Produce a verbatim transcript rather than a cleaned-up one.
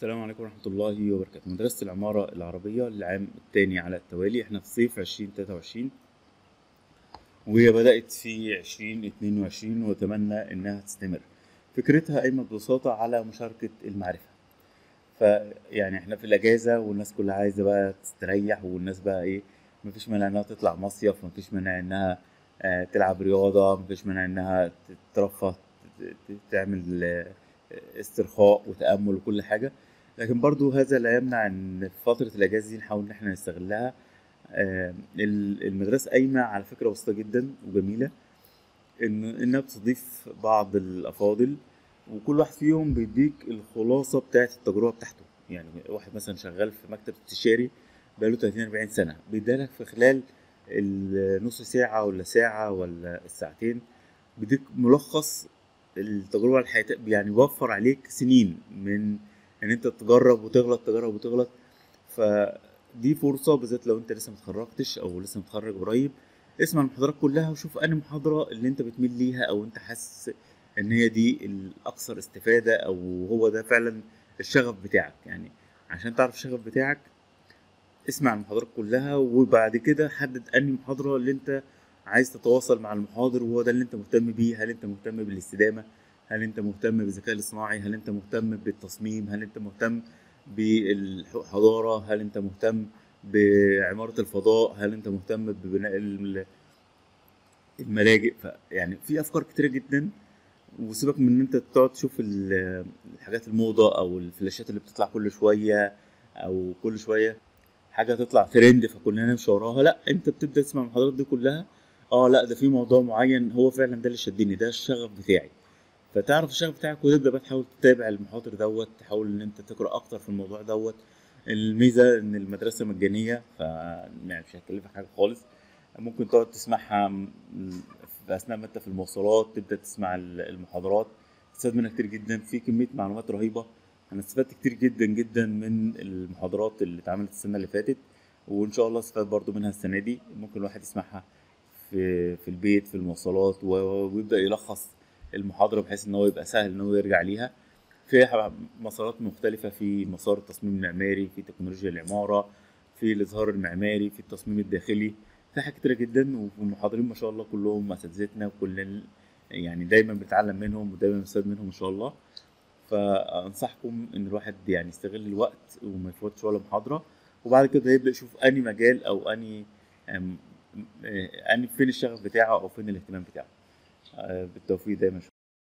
السلام عليكم ورحمة الله وبركاته. مدرسة العمارة العربية للعام الثاني على التوالي، احنا في صيف عشرين تلاتة وعشرين وهي بدأت في عشرين اتنين وعشرين وأتمنى إنها تستمر. فكرتها قايمة ببساطة على مشاركة المعرفة. فيعني احنا في الأجازة والناس كلها عايزة بقى تستريح، والناس بقى إيه، مفيش مانع إنها تطلع مصيف، مفيش مانع إنها آه، تلعب رياضة، مفيش مانع إنها تترفه، ت- ت- تعمل آه، استرخاء وتأمل وكل حاجة. لكن برضو هذا لا يمنع إن في فترة الأجازة دي نحاول إن احنا نستغلها. آه، ال- المدرسة قايمة على فكرة بسيطة جدا وجميلة، إن إنها بتستضيف بعض الأفاضل، وكل واحد فيهم بيديك الخلاصة بتاعة التجربة بتاعته. يعني واحد مثلا شغال في مكتب استشاري بقاله تلاتين أربعين سنة، بيديلك في خلال النص ساعة ولا ساعة ولا الساعتين، بيديك ملخص التجربة الحياتية، يعني بيوفر عليك سنين من إن أنت تجرب وتغلط، تجرب وتغلط. فدي فرصة بالذات لو أنت لسه متخرجتش أو لسه متخرج قريب. اسمع المحاضرات كلها وشوف أنهي محاضرة اللي أنت بتميل ليها، أو أنت حاسس إن هي دي الأكثر استفادة، أو هو ده فعلا الشغف بتاعك. يعني عشان تعرف الشغف بتاعك، اسمع المحاضرات كلها وبعد كده حدد أنهي محاضرة اللي أنت عايز تتواصل مع المحاضر، وهو ده اللي أنت مهتم بيه. هل أنت مهتم بالاستدامة؟ هل أنت مهتم بالذكاء الاصطناعي؟ هل أنت مهتم بالتصميم؟ هل أنت مهتم بالحضارة؟ هل أنت مهتم بعمارة الفضاء؟ هل أنت مهتم ببناء الم- الملاجئ؟ يعني في أفكار كتيرة جدا. وسيبك من ان انت تقعد تشوف ال- الحاجات الموضة او الفلاشات اللي بتطلع كل شوية، او كل شوية حاجة تطلع ترند فكلنا نمشي وراها. لا، انت بتبدأ تسمع المحاضرات دي كلها. اه لا، ده في موضوع معين هو فعلا ده اللي شدني، ده الشغف بتاعي. فتعرف الشغف بتاعك وتبدأ بقى تحاول تتابع المحاضر دوت، تحاول ان انت تقرأ اكتر في الموضوع دوت. الميزة ان المدرسة مجانية، ف يعني مش هتكلفك حاجة خالص. ممكن تقعد تسمعها م- في اثناء ما انت في المواصلات، تبدأ تسمع ال- المحاضرات، تستفاد منها كتير جدا، في كمية معلومات رهيبة. انا استفدت كتير جدا جدا من المحاضرات اللي اتعملت السنة اللي فاتت، وان شاء الله استفاد برضو منها السنة دي. ممكن الواحد يسمعها في في البيت في المواصلات، و- ويبدأ يلخص المحاضرة بحيث ان هو يبقى سهل ان هو يرجع ليها. في ح- مسارات مختلفة، في مسار التصميم المعماري، في تكنولوجيا العمارة، في الإظهار المعماري، في التصميم الداخلي. في حاجات كتيرة جدا، والمحاضرين ما شاء الله كلهم أساتذتنا، وكل يعني دايما بنتعلم منهم ودايما بنستفاد منهم إن شاء الله. فأنصحكم إن الواحد يعني يستغل الوقت وما يفوتش ولا محاضرة، وبعد كده يبدأ يشوف أنهي مجال أو أنهي أم- أم- أنهي فين الشغف بتاعه أو فين الاهتمام بتاعه. آه، بالتوفيق دايما.